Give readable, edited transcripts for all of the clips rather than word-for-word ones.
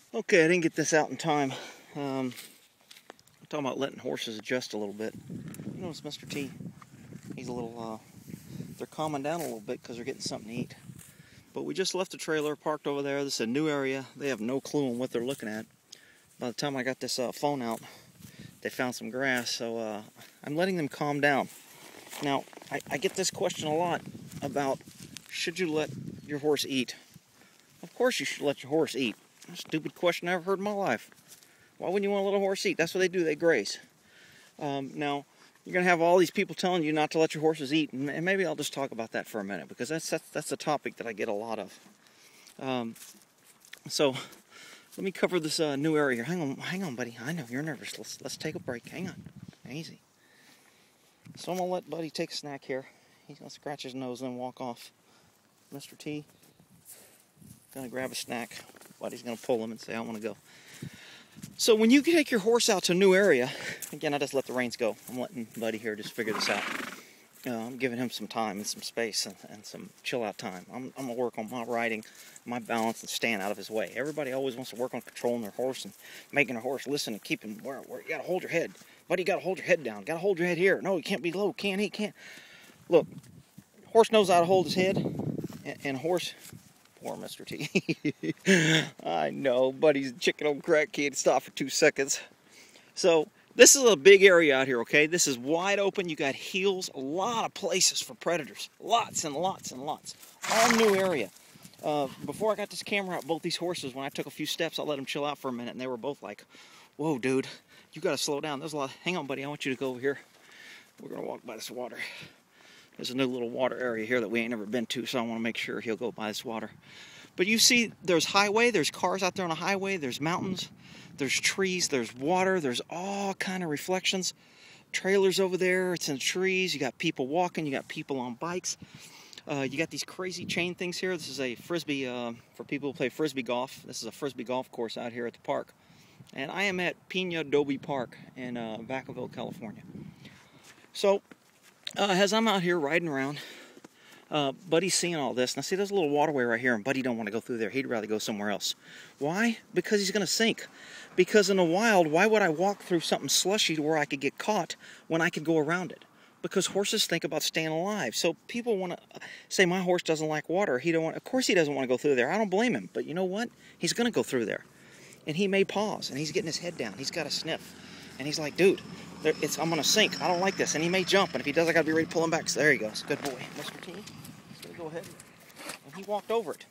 Okay, I didn't get this out in time. I'm talking about letting horses adjust a little bit. You notice Mr. T, he's a little, they're calming down a little bit because they're getting something to eat. But we just left the trailer parked over there. This is a new area. They have no clue on what they're looking at. By the time I got this phone out, they found some grass, so I'm letting them calm down. Now, I get this question a lot about, should you let your horse eat? Of course you should let your horse eat. That's a stupid question I ever heard in my life. Why wouldn't you want to let a horse eat? That's what they do, they graze. Now, you're going to have all these people telling you not to let your horses eat, and maybe I'll just talk about that for a minute, because that's a topic that I get a lot of. So, let me cover this new area. Hang on, buddy. I know you're nervous. Let's take a break. Hang on. Easy. So I'm going to let Buddy take a snack here. He's going to scratch his nose and then walk off. Mr. T, going to grab a snack. Buddy's going to pull him and say, I want to go. So when you take your horse out to a new area, again, I just let the reins go. I'm letting Buddy here just figure this out. I'm giving him some time and some space and some chill out time. I'm going to work on my riding, my balance, and staying out of his way. Everybody always wants to work on controlling their horse and making their horse listen and keeping where you got to hold your head. Buddy, you got to hold your head down. Got to hold your head here. No, you can't be low. Can't. Look, horse knows how to hold his head, and horse... Poor Mr. T. I know, Buddy's a chicken old crack. Can't stop for 2 seconds. So, this is a big area out here, okay? This is wide open. You got heels, a lot of places for predators. Lots and lots and lots. All new area. Before I got this camera out, both these horses, when I took a few steps, I let them chill out for a minute, and they were both like, whoa, dude, you got to slow down. There's a lot. Hang on, buddy, I want you to go over here. We're going to walk by this water. There's a new little water area here that we ain't never been to, so I want to make sure he'll go by this water. But you see, there's highway, there's cars out there on a highway, there's mountains, there's trees, there's water, there's all kind of reflections. Trailers over there, it's in the trees, you got people walking, you got people on bikes. You got these crazy chain things here. This is a frisbee, for people who play frisbee golf. This is a frisbee golf course out here at the park. And I am at Pina Dobe Park in Vacaville, California. So, as I'm out here riding around, Buddy's seeing all this. Now see, there's a little waterway right here, and Buddy don't want to go through there. He'd rather go somewhere else. Why? Because he's going to sink. Because in the wild, why would I walk through something slushy where I could get caught when I could go around it? Because horses think about staying alive. So people want to say, my horse doesn't like water. Of course he doesn't want to go through there. I don't blame him. But you know what? He's going to go through there. And he may pause, and he's getting his head down. He's got a sniff. And he's like, dude, I'm going to sink. I don't like this. And he may jump, and if he does, I got to be ready to pull him back. So there he goes. Good boy. Mr. T, he's going to go ahead. And he walked over it.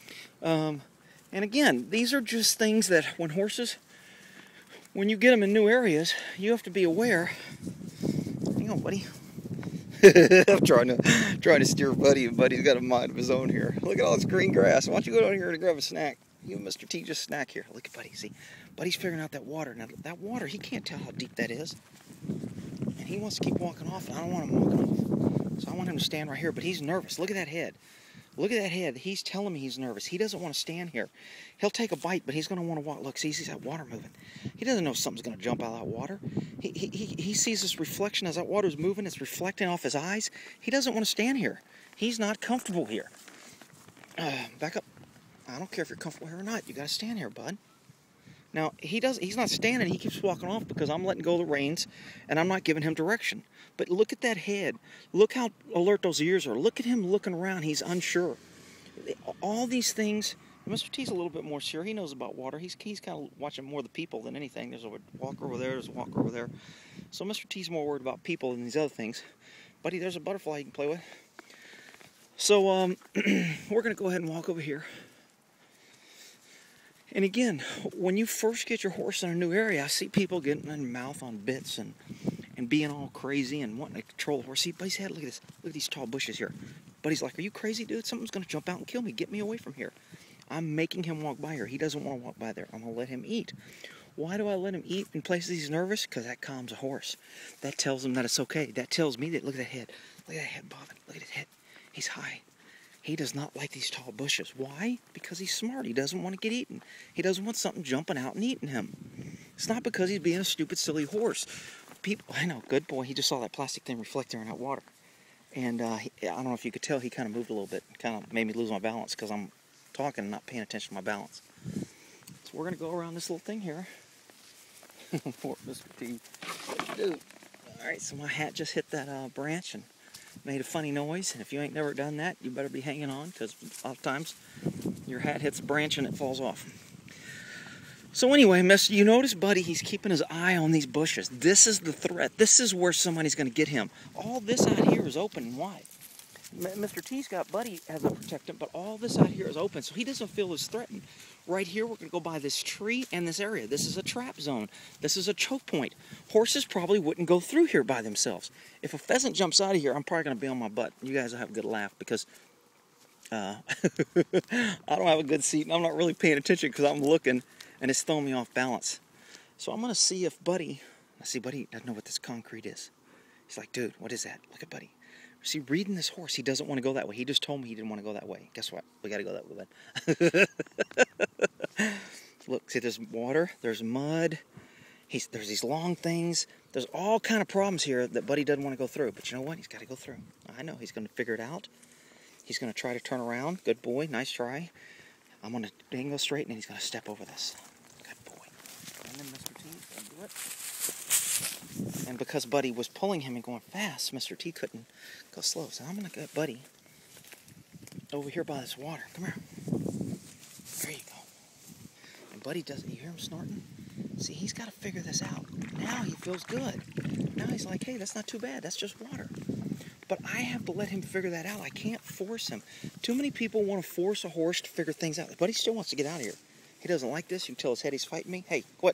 And again, these are just things that when you get them in new areas, you have to be aware. Hang on, buddy. I'm trying to steer Buddy, and Buddy's got a mind of his own here. Look at all this green grass. Why don't you go down here and grab a snack? You and Mr. T just snack here. Look at Buddy. See, Buddy's figuring out that water. Now, that water, he can't tell how deep that is. And he wants to keep walking off, and I don't want him walking off. So I want him to stand right here, but he's nervous. Look at that head. Look at that head. He's telling me he's nervous. He doesn't want to stand here. He'll take a bite, but he's going to want to walk. Look, see, he sees that water moving. He doesn't know something's going to jump out of that water. He sees this reflection as that water's moving. It's reflecting off his eyes. He doesn't want to stand here. He's not comfortable here. Back up. I don't care if you're comfortable here or not. You got to stand here, bud. Now, he's not standing. He keeps walking off because I'm letting go of the reins, and I'm not giving him direction. But look at that head. Look how alert those ears are. Look at him looking around. He's unsure. All these things. Mr. T's a little bit more sure. He knows about water. He's kind of watching more the people than anything. There's a walker over there. There's a walker over there. So Mr. T's more worried about people than these other things. Buddy, there's a butterfly you can play with. So we're going to go ahead and walk over here. And again, when you first get your horse in a new area, I see people getting their mouth on bits and being all crazy and wanting to control the horse. See, Buddy's head, look at this. Look at these tall bushes here. Buddy's like, are you crazy, dude? Something's going to jump out and kill me. Get me away from here. I'm making him walk by here. He doesn't want to walk by there. I'm going to let him eat. Why do I let him eat in places he's nervous? Because that calms a horse. That tells him that it's okay. That tells me that, look at that head. Look at that head bobbing. Look at his head. He's high. He does not like these tall bushes. Why? Because he's smart. He doesn't want to get eaten. He doesn't want something jumping out and eating him. It's not because he's being a stupid, silly horse. People, I know, good boy. He just saw that plastic thing reflecting in that water. And I don't know if you could tell, he kind of moved a little bit. Kind of made me lose my balance because I'm talking and not paying attention to my balance. It's So we're going to go around this little thing here. Poor Mr. T. Dude. Alright, so my hat just hit that branch and made a funny noise. And if you ain't never done that, you better be hanging on, because a lot of times your hat hits a branch and it falls off. So anyway, you notice Buddy, he's keeping his eye on these bushes. This is the threat. This is where somebody's going to get him. All this out here is open and wide. Mr. T's got Buddy as a protectant, but all this out here is open, so he doesn't feel as threatened. Right here, we're going to go by this tree and this area. This is a trap zone. This is a choke point. Horses probably wouldn't go through here by themselves. If a pheasant jumps out of here, I'm probably going to be on my butt. You guys will have a good laugh, because I don't have a good seat, and I'm not really paying attention because I'm looking, and it's throwing me off balance. So I'm going to see if Buddy, Buddy doesn't know what this concrete is. He's like, dude, what is that? Look at Buddy. See, reading this horse, he doesn't want to go that way. He just told me he didn't want to go that way. Guess what? We got to go that way then. Look, see, there's water, there's mud, there's these long things. There's all kind of problems here that Buddy doesn't want to go through. But you know what? He's got to go through. I know. He's going to figure it out. He's going to try to turn around. Good boy. Nice try. I'm going to go straight, and he's going to step over this. Good boy. And then Mr. T's going to do it. And because Buddy was pulling him and going fast, Mr. T couldn't go slow. So I'm going to get Buddy over here by this water. Come here. There you go. And Buddy doesn't, you hear him snorting? See, he's got to figure this out. Now he feels good. Now he's like, hey, that's not too bad. That's just water. But I have to let him figure that out. I can't force him. Too many people want to force a horse to figure things out. Buddy still wants to get out of here. He doesn't like this. You can tell his head he's fighting me. Hey, quit.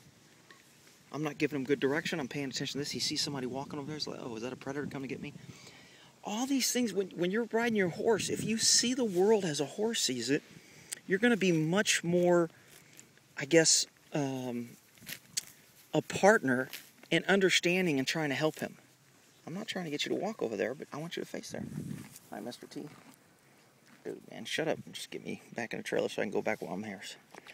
I'm not giving him good direction. I'm paying attention to this. He sees somebody walking over there. He's like, oh, is that a predator coming to get me? All these things, when you're riding your horse, if you see the world as a horse sees it, you're going to be much more, I guess, a partner in understanding and trying to help him. I'm not trying to get you to walk over there, but I want you to face there. Hi, Mr. T. Dude, man, shut up and just get me back in the trailer so I can go back while I'm here.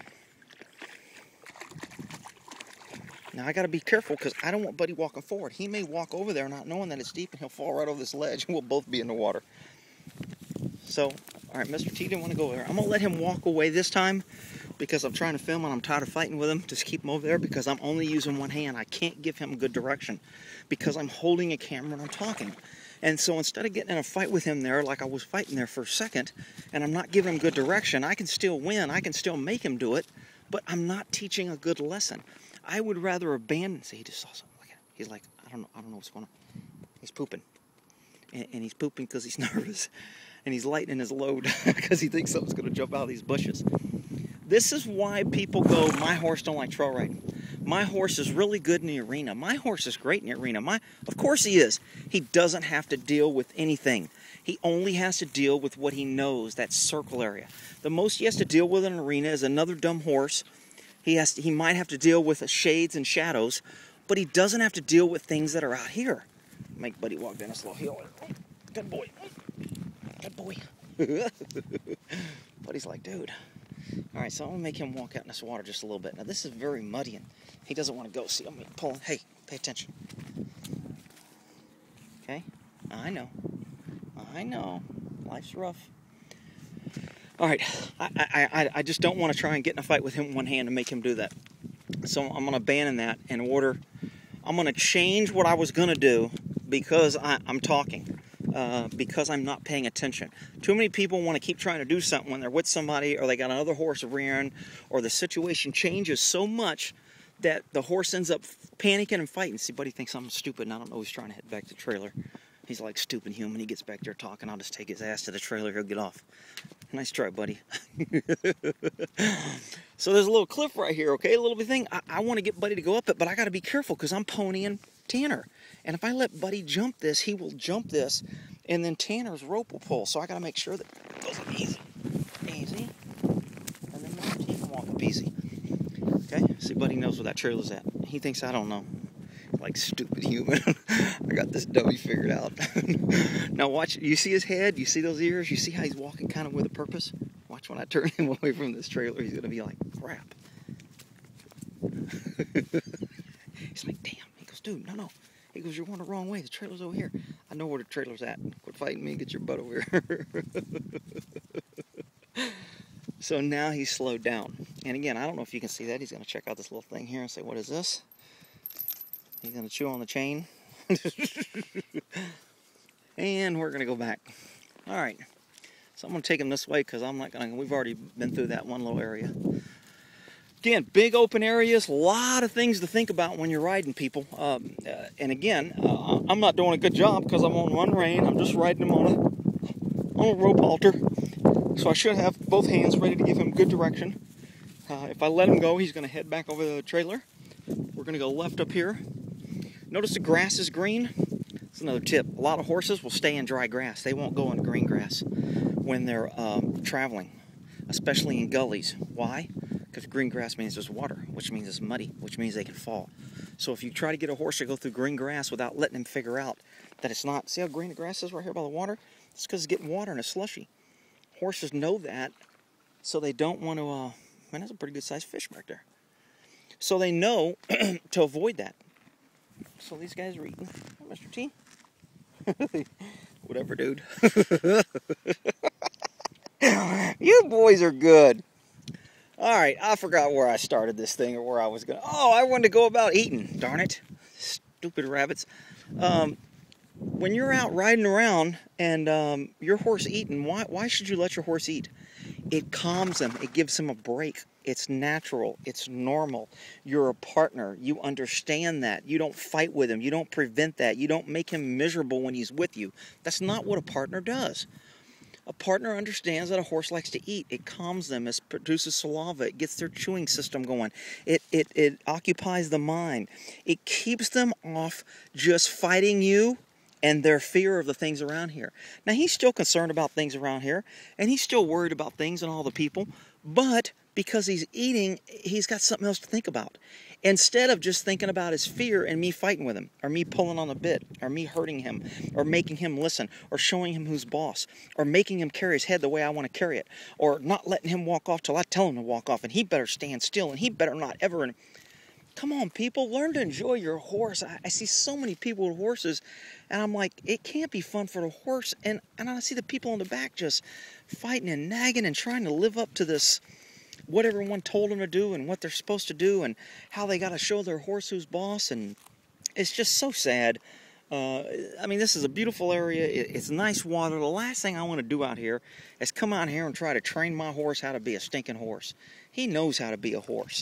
Now, I got to be careful because I don't want Buddy walking forward. He may walk over there not knowing that it's deep, and he'll fall right over this ledge, and we'll both be in the water. So, all right, Mr. T didn't want to go over there. I'm going to let him walk away this time because I'm trying to film, and I'm tired of fighting with him. Just keep him over there because I'm only using one hand. I can't give him good direction because I'm holding a camera and I'm talking. And so instead of getting in a fight with him there like I was fighting there for a second, and I'm not giving him good direction, I can still win. I can still make him do it, but I'm not teaching a good lesson. I would rather abandon. See, he just saw something. Look at him. He's like, I don't know what's going on. He's pooping, and he's pooping because he's nervous, and he's lightening his load because he thinks something's going to jump out of these bushes. This is why people go, my horse don't like trail riding. My horse is really good in the arena. My horse is great in the arena. Of course he is. He doesn't have to deal with anything. He only has to deal with what he knows, that circle area. The most he has to deal with in an arena is another dumb horse. He might have to deal with shades and shadows, but he doesn't have to deal with things that are out here. Make Buddy walk down a slow hill. Good boy. Good boy. Buddy's like, dude. All right, so I'm going to make him walk out in this water just a little bit. Now, this is very muddy, and he doesn't want to go. See, I'm pulling. Hey, pay attention. Okay? I know. Life's rough. All right, I just don't want to try and get in a fight with him with one hand and make him do that. So I'm going to abandon that in order. I'm going to change what I was going to do because I'm talking, because I'm not paying attention. Too many people want to keep trying to do something when they're with somebody or they got another horse rearing or the situation changes so much that the horse ends up panicking and fighting. See, Buddy thinks I'm stupid and I don't know he's trying to head back to the trailer. He's like, stupid human. He gets back there talking. I'll just take his ass to the trailer. He'll get off. Nice try, Buddy. So there's a little cliff right here, okay? A little bit thing. I want to get Buddy to go up it, but I got to be careful because I'm ponying Tanner. And if I let Buddy jump this, he will jump this, and then Tanner's rope will pull. So I got to make sure that it goes up easy. Easy. And then Mr. T can walk up easy. Okay? See, Buddy knows where that trailer's at. He thinks I don't know. Like, stupid human. I got this dummy figured out. Now watch, you see his head? You see those ears? You see how he's walking kind of with a purpose? Watch when I turn him away from this trailer, he's going to be like, crap. He's like, damn. He goes, dude, no. He goes, you're going the wrong way. The trailer's over here. I know where the trailer's at. Quit fighting me and get your butt over here. So now he's slowed down. And again, I don't know if you can see that. He's going to check out this little thing here and say, what is this? He's going to chew on the chain. And we're going to go back. All right. So I'm going to take him this way because I'm not going to, we've already been through that one little area. Again, big open areas, a lot of things to think about when you're riding, people. And again, I'm not doing a good job because I'm on one rein. I'm just riding him on a rope halter. So I should have both hands ready to give him good direction. If I let him go, he's going to head back over the trailer. We're going to go left up here. Notice the grass is green. That's another tip. A lot of horses will stay in dry grass. They won't go in green grass when they're traveling, especially in gullies. Why? Because green grass means there's water, which means it's muddy, which means they can fall. So if you try to get a horse to go through green grass without letting him figure out that it's not, see how green the grass is right here by the water? It's because it's getting water and it's slushy. Horses know that, so they don't want to, man, that's a pretty good sized fish back there. So they know to avoid that. So these guys are eating. Oh, Mr. T. Whatever, dude. You boys are good. All right, I forgot where I started this thing or where I was going. Oh, I wanted to go about eating. Darn it. Stupid rabbits. When you're out riding around and your horse eating, why should you let your horse eat? It calms him. It gives him a break. It's natural. It's normal. You're a partner. You understand that. You don't fight with him. You don't prevent that. You don't make him miserable when he's with you. That's not what a partner does. A partner understands that a horse likes to eat. It calms them. It produces saliva. It gets their chewing system going. It occupies the mind. It keeps them off just fighting you and their fear of the things around here. Now, he's still concerned about things around here, and he's still worried about things and all the people, but because he's eating, he's got something else to think about. Instead of just thinking about his fear and me fighting with him, or me pulling on the bit, or me hurting him, or making him listen, or showing him who's boss, or making him carry his head the way I want to carry it, or not letting him walk off till I tell him to walk off, and he better stand still, and he better not ever... Come on, people, learn to enjoy your horse. I see so many people with horses, and I'm like, it can't be fun for the horse, and I see the people in the back just fighting and nagging and trying to live up to this, what everyone told them to do and what they're supposed to do and how they got to show their horse who's boss, and it's just so sad. I mean, this is a beautiful area. It's nice water. The last thing I want to do out here is come out here and try to train my horse how to be a stinking horse. He knows how to be a horse.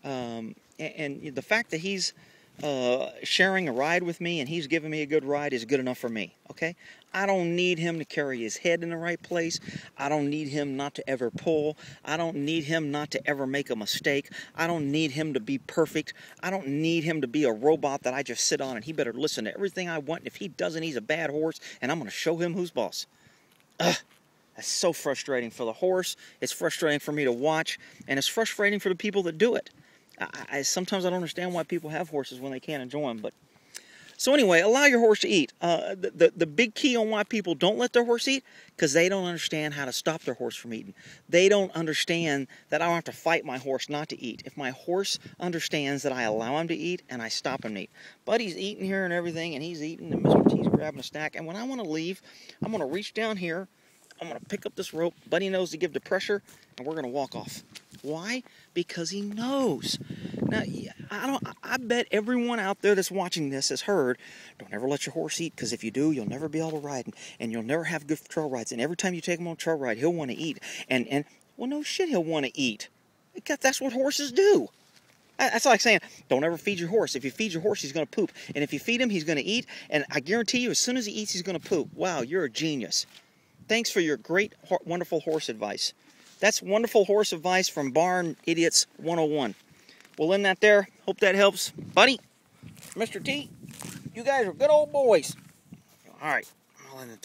And the fact that he's sharing a ride with me and he's giving me a good ride is good enough for me, okay? I don't need him to carry his head in the right place. I don't need him not to ever pull. I don't need him not to ever make a mistake. I don't need him to be perfect. I don't need him to be a robot that I just sit on and he better listen to everything I want. If he doesn't, he's a bad horse, and I'm going to show him who's boss. Ugh. That's so frustrating for the horse. It's frustrating for me to watch, and it's frustrating for the people that do it. Sometimes I don't understand why people have horses when they can't enjoy them. But so anyway, allow your horse to eat. The big key on why people don't let their horse eat, because they don't understand how to stop their horse from eating. They don't understand that I don't have to fight my horse not to eat. If my horse understands that I allow him to eat and I stop him to eat. Buddy's eating here and everything, and he's eating, and Mr. T's grabbing a snack. And when I want to leave, I'm going to reach down here. I'm going to pick up this rope. Buddy knows to give the pressure, and we're going to walk off. Why? Because he knows. Now, I bet everyone out there that's watching this has heard, don't ever let your horse eat, because if you do, you'll never be able to ride, and you'll never have good trail rides. And every time you take him on a trail ride, he'll want to eat. And well, no shit, he'll want to eat. Because that's what horses do. That's like saying, don't ever feed your horse. If you feed your horse, he's going to poop. And if you feed him, he's going to eat. And I guarantee you, as soon as he eats, he's going to poop. Wow, you're a genius. Thanks for your great, wonderful horse advice. That's wonderful horse advice from Barn Idiots 101. We'll end that there. Hope that helps. Buddy, Mr. T, you guys are good old boys. All right, I'll end it there.